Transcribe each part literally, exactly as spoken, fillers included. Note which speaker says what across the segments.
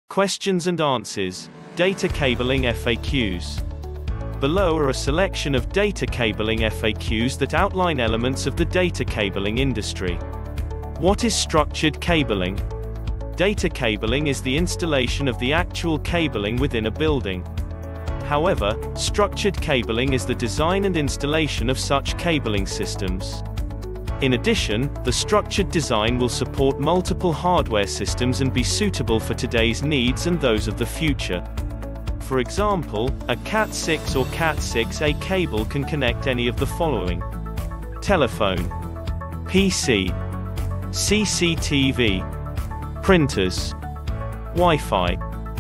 Speaker 1: Questions and answers. Data cabling F A Qs. Below are a selection of data cabling F A Qs that outline elements of the data cabling industry. What is structured cabling? Data cabling is the installation of the actual cabling within a building. However, structured cabling is the design and installation of such cabling systems. In addition, the structured design will support multiple hardware systems and be suitable for today's needs and those of the future. For example, a cat six or cat six A cable can connect any of the following: telephone, P C, C C T V, printers, Wi-Fi,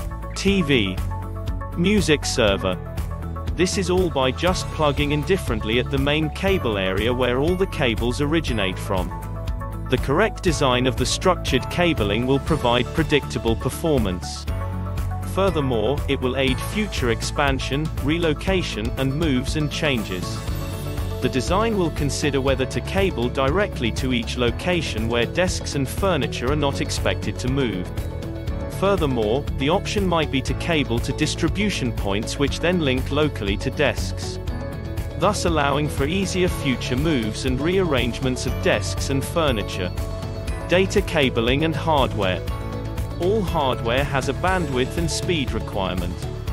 Speaker 1: T V, music server. This is all by just plugging in differently at the main cable area where all the cables originate from. The correct design of the structured cabling will provide predictable performance. Furthermore, it will aid future expansion, relocation, and moves and changes. The design will consider whether to cable directly to each location where desks and furniture are not expected to move. Furthermore, the option might be to cable to distribution points which then link locally to desks, thus allowing for easier future moves and rearrangements of desks and furniture. Data cabling and hardware. All hardware has a bandwidth and speed requirement.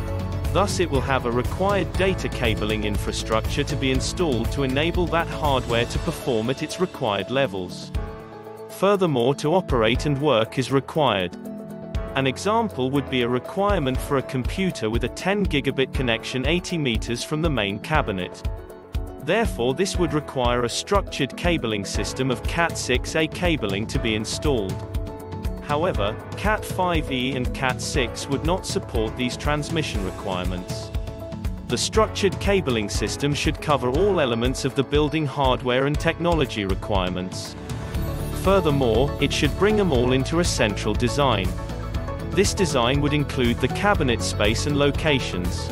Speaker 1: Thus it will have a required data cabling infrastructure to be installed to enable that hardware to perform at its required levels. Furthermore, to operate and work is required. An example would be a requirement for a computer with a ten gigabit connection eighty meters from the main cabinet. Therefore, this would require a structured cabling system of cat six A cabling to be installed. However, cat five E and cat six would not support these transmission requirements. The structured cabling system should cover all elements of the building hardware and technology requirements. Furthermore, it should bring them all into a central design. This design would include the cabinet space and locations.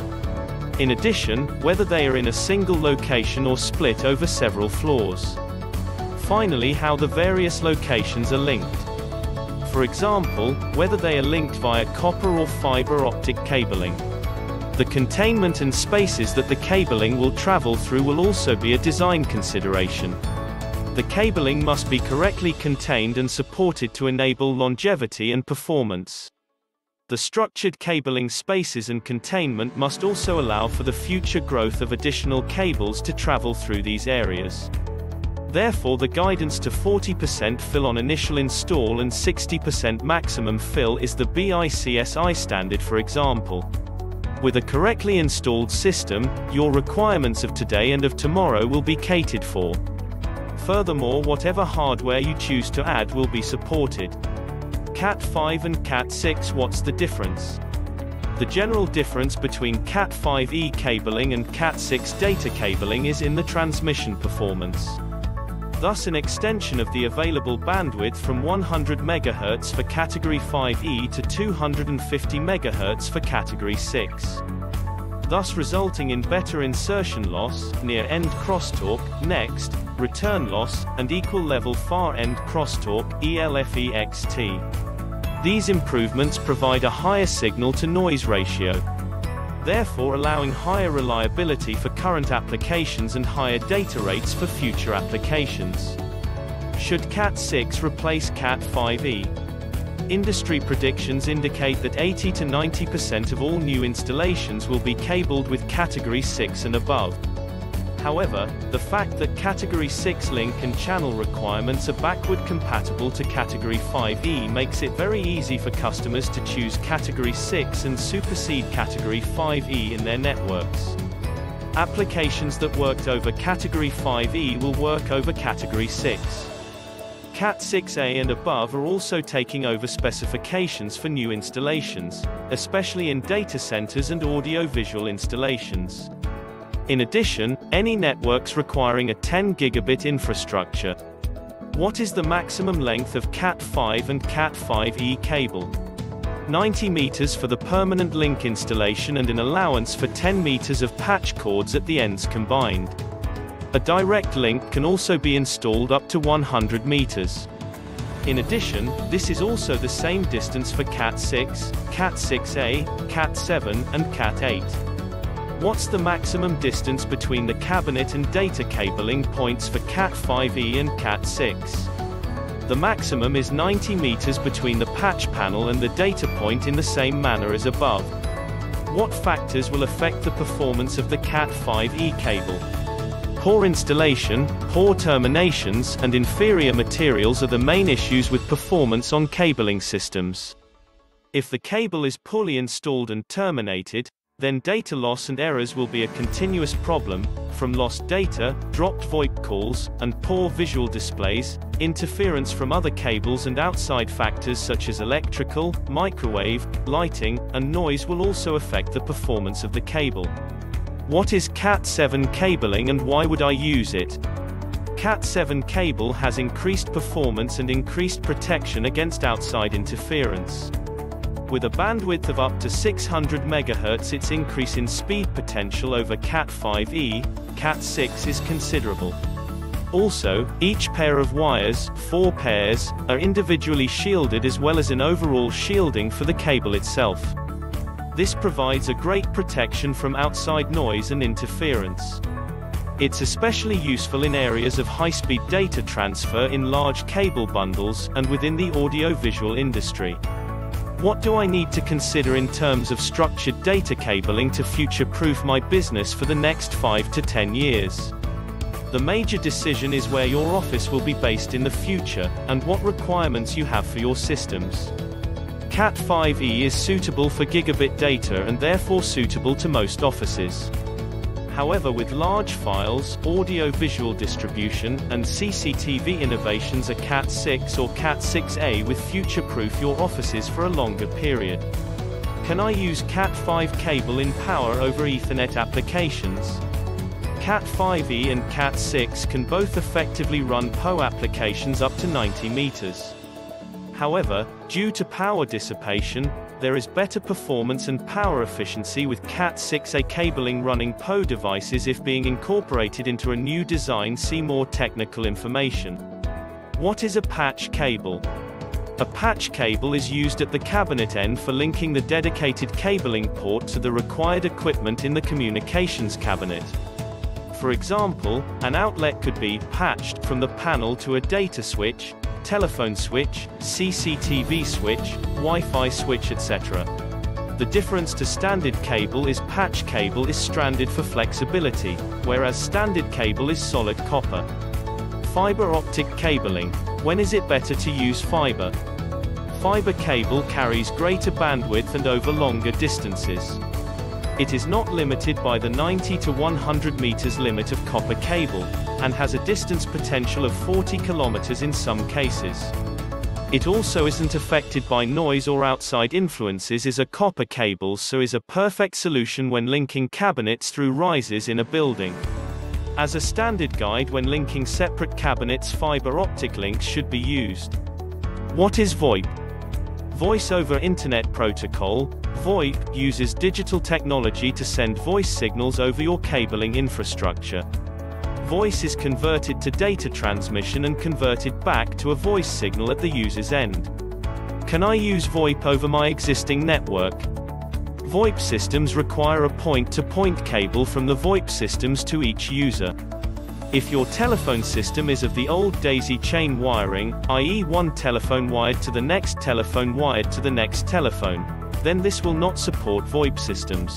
Speaker 1: In addition, whether they are in a single location or split over several floors. Finally, how the various locations are linked. For example, whether they are linked via copper or fiber optic cabling. The containment and spaces that the cabling will travel through will also be a design consideration. The cabling must be correctly contained and supported to enable longevity and performance. The structured cabling spaces and containment must also allow for the future growth of additional cables to travel through these areas. Therefore, the guidance to forty percent fill on initial install and sixty percent maximum fill is the B I C S I standard, for example. With a correctly installed system, your requirements of today and of tomorrow will be catered for. Furthermore, whatever hardware you choose to add will be supported. cat five and cat six. What's the difference? The general difference between cat five E cabling and cat six data cabling is in the transmission performance. Thus, an extension of the available bandwidth from one hundred megahertz for category five E to two hundred fifty megahertz for category six. Thus resulting in better insertion loss, near-end crosstalk, next, return loss, and equal-level far-end crosstalk, E L F E X T. These improvements provide a higher signal-to-noise ratio, therefore allowing higher reliability for current applications and higher data rates for future applications. Should cat six replace cat five E? Industry predictions indicate that eighty to ninety percent of all new installations will be cabled with category six and above. However, the fact that category six link and channel requirements are backward compatible to category five E makes it very easy for customers to choose category six and supersede category five E in their networks. Applications that worked over category five E will work over category six. cat six A and above are also taking over specifications for new installations, especially in data centers and audio-visual installations. In addition, any networks requiring a ten gigabit infrastructure. What is the maximum length of cat five and cat five E cable? ninety meters for the permanent link installation and an allowance for ten meters of patch cords at the ends combined. A direct link can also be installed up to one hundred meters. In addition, this is also the same distance for cat six, cat six A, cat seven, and cat eight. What's the maximum distance between the cabinet and data cabling points for cat five E and cat six? The maximum is ninety meters between the patch panel and the data point in the same manner as above. What factors will affect the performance of the cat five E cable? Poor installation, poor terminations, and inferior materials are the main issues with performance on cabling systems. If the cable is poorly installed and terminated, then data loss and errors will be a continuous problem, from lost data, dropped VoIP calls, and poor visual displays. Interference from other cables and outside factors such as electrical, microwave, lighting, and noise will also affect the performance of the cable. What is cat seven cabling and why would I use it? cat seven cable has increased performance and increased protection against outside interference. With a bandwidth of up to six hundred megahertz, its increase in speed potential over cat five E, cat six is considerable. Also, each pair of wires, four pairs, are individually shielded as well as an overall shielding for the cable itself. This provides a great protection from outside noise and interference. It's especially useful in areas of high-speed data transfer in large cable bundles, and within the audio-visual industry. What do I need to consider in terms of structured data cabling to future-proof my business for the next five to ten years? The major decision is where your office will be based in the future, and what requirements you have for your systems. cat five E is suitable for gigabit data and therefore suitable to most offices. However, with large files, audio-visual distribution, and C C T V innovations, a cat six or cat six A with future-proof your offices for a longer period. Can I use cat five cable in Power over Ethernet applications? cat five E and cat six can both effectively run P O applications up to ninety meters. However, due to power dissipation, there is better performance and power efficiency with cat six A cabling running P O devices if being incorporated into a new design. See more technical information. What is a patch cable? A patch cable is used at the cabinet end for linking the dedicated cabling port to the required equipment in the communications cabinet. For example, an outlet could be patched from the panel to a data switch, telephone switch, C C T V switch, Wi-Fi switch, et cetera. The difference to standard cable is patch cable is stranded for flexibility, whereas standard cable is solid copper. Fiber optic cabling. When is it better to use fiber? Fiber cable carries greater bandwidth and over longer distances. It is not limited by the ninety to one hundred meters limit of copper cable, and has a distance potential of forty kilometers in some cases. It also isn't affected by noise or outside influences as a copper cable, so is a perfect solution when linking cabinets through rises in a building. As a standard guide when linking separate cabinets, fiber optic links should be used. What is VoIP? Voice over Internet Protocol, VoIP, uses digital technology to send voice signals over your cabling infrastructure. Voice is converted to data transmission and converted back to a voice signal at the user's end. Can I use VoIP over my existing network? VoIP systems require a point-to-point cable from the VoIP systems to each user. If your telephone system is of the old daisy chain wiring, that is one telephone wired to the next telephone wired to the next telephone, then this will not support VoIP systems.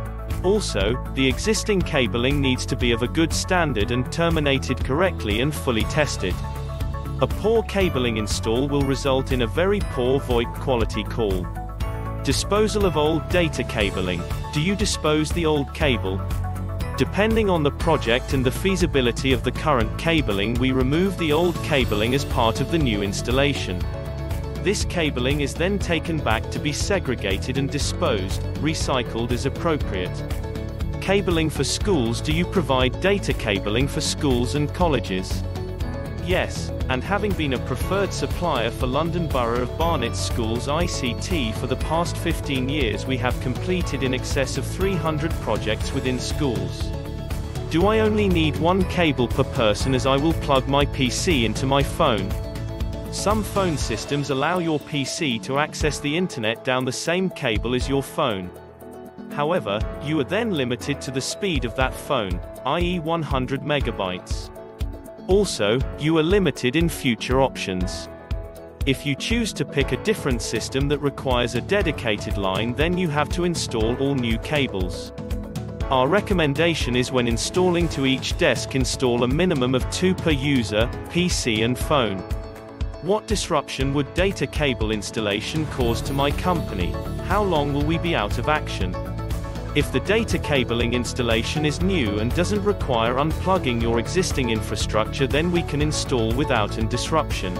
Speaker 1: Also, the existing cabling needs to be of a good standard and terminated correctly and fully tested. A poor cabling install will result in a very poor VoIP quality call. Disposal of old data cabling. Do you dispose the old cable? Depending on the project and the feasibility of the current cabling, we remove the old cabling as part of the new installation. This cabling is then taken back to be segregated and disposed, recycled as appropriate. Cabling for schools. Do you provide data cabling for schools and colleges? Yes, and having been a preferred supplier for London Borough of Barnet's schools I C T for the past fifteen years, we have completed in excess of three hundred projects within schools. Do I only need one cable per person, as I will plug my P C into my phone? Some phone systems allow your P C to access the internet down the same cable as your phone. However, you are then limited to the speed of that phone, that is one hundred megabytes. Also, you are limited in future options. If you choose to pick a different system that requires a dedicated line, then you have to install all new cables. Our recommendation is when installing to each desk, install a minimum of two per user, P C and phone. What disruption would data cable installation cause to my company? How long will we be out of action? If the data cabling installation is new and doesn't require unplugging your existing infrastructure, then we can install without any disruption.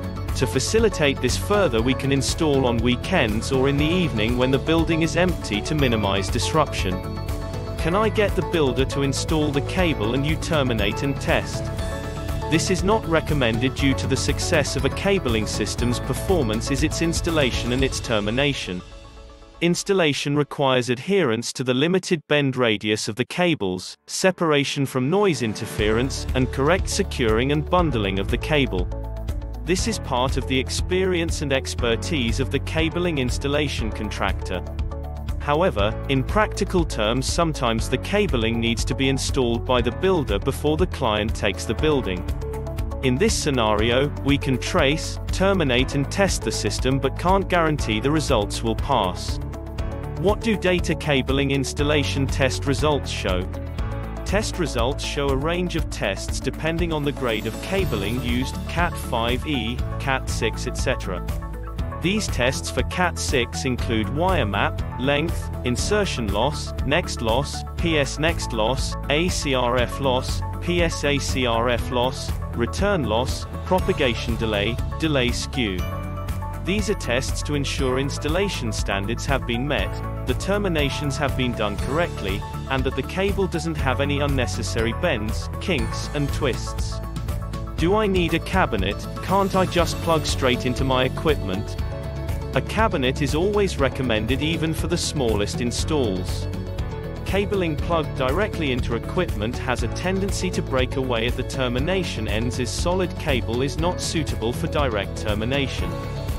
Speaker 1: To facilitate this further, we can install on weekends or in the evening when the building is empty to minimize disruption. Can I get the builder to install the cable and you terminate and test? This is not recommended due to the success of a cabling system's performance is its installation and its termination. Installation requires adherence to the limited bend radius of the cables, separation from noise interference, and correct securing and bundling of the cable. This is part of the experience and expertise of the cabling installation contractor. However, in practical terms, sometimes the cabling needs to be installed by the builder before the client takes the building. In this scenario, we can trace, terminate and test the system but can't guarantee the results will pass. What do data cabling installation test results show? Test results show a range of tests depending on the grade of cabling used, cat five E, cat six, et cetera. These tests for cat six include wire map, length, insertion loss, next loss, P S next loss, A C R F loss, P S A C R F loss, return loss, propagation delay, delay skew. These are tests to ensure installation standards have been met, the terminations have been done correctly, and that the cable doesn't have any unnecessary bends, kinks, and twists. Do I need a cabinet? Can't I just plug straight into my equipment? A cabinet is always recommended even for the smallest installs. Cabling plugged directly into equipment has a tendency to break away at the termination ends as solid cable is not suitable for direct termination.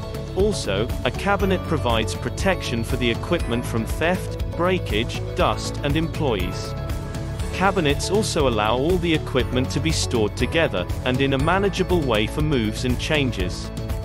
Speaker 1: Also, a cabinet provides protection for the equipment from theft, breakage, dust, and employees. Cabinets also allow all the equipment to be stored together, and in a manageable way for moves and changes.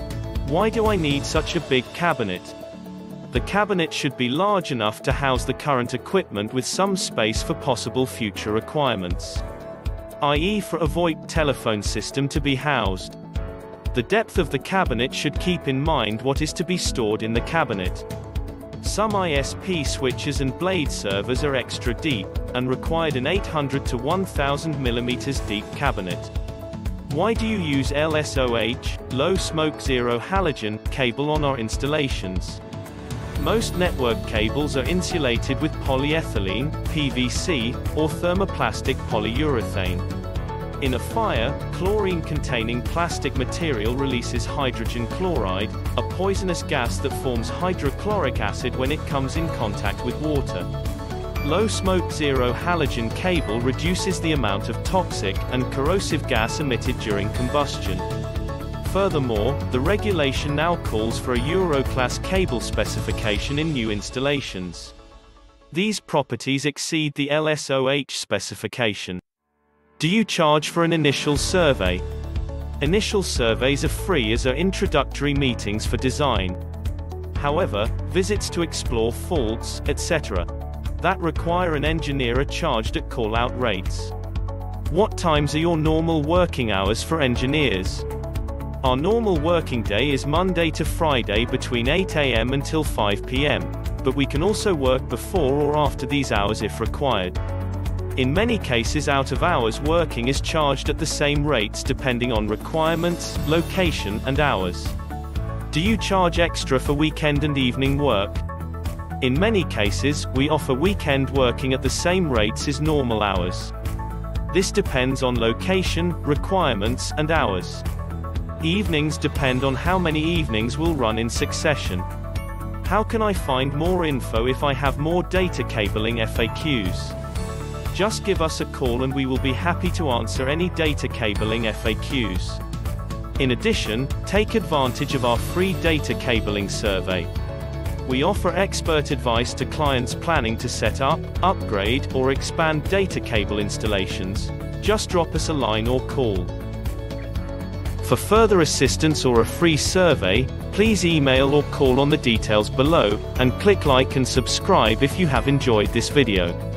Speaker 1: Why do I need such a big cabinet? The cabinet should be large enough to house the current equipment with some space for possible future requirements. that is for a VoIP telephone system to be housed. The depth of the cabinet should keep in mind what is to be stored in the cabinet. Some I S P switches and blade servers are extra deep, and required an eight hundred to one thousand millimeters deep cabinet. Why do you use L S O H, low smoke zero halogen, cable on our installations? Most network cables are insulated with polyethylene, P V C, or thermoplastic polyurethane. In a fire, chlorine-containing plastic material releases hydrogen chloride, a poisonous gas that forms hydrochloric acid when it comes in contact with water. Low smoke zero halogen cable reduces the amount of toxic and corrosive gas emitted during combustion. Furthermore, the regulation now calls for a Euroclass cable specification in new installations. These properties exceed the L S O H specification. Do you charge for an initial survey? Initial surveys are free as are introductory meetings for design. However, visits to explore faults, et cetera that require an engineer are charged at call-out rates. What times are your normal working hours for engineers? Our normal working day is Monday to Friday between eight A M until five P M, but we can also work before or after these hours if required. In many cases, out-of-hours working is charged at the same rates depending on requirements, location, and hours. Do you charge extra for weekend and evening work? In many cases, we offer weekend working at the same rates as normal hours. This depends on location, requirements, and hours. Evenings depend on how many evenings will run in succession. How can I find more info if I have more data cabling F A Qs? Just give us a call and we will be happy to answer any data cabling F A Qs. In addition, take advantage of our free data cabling survey. We offer expert advice to clients planning to set up, upgrade, or expand data cable installations. Just drop us a line or call. For further assistance or a free survey, please email or call on the details below, and click like and subscribe if you have enjoyed this video.